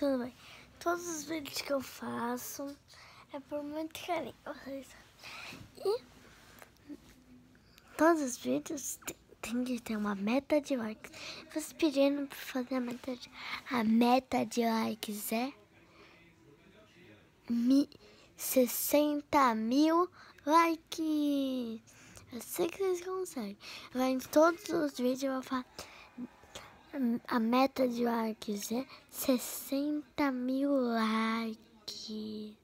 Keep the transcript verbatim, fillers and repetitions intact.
tudo bem? Todos os vídeos que eu faço é por muito carinho. E todos os vídeos tem que ter uma meta de likes. Vocês pedindo para fazer a meta de, a meta de likes é mi, sessenta mil likes. Eu sei que vocês conseguem. Vai em todos os vídeos eu vou falar. A meta de likes é sessenta mil likes.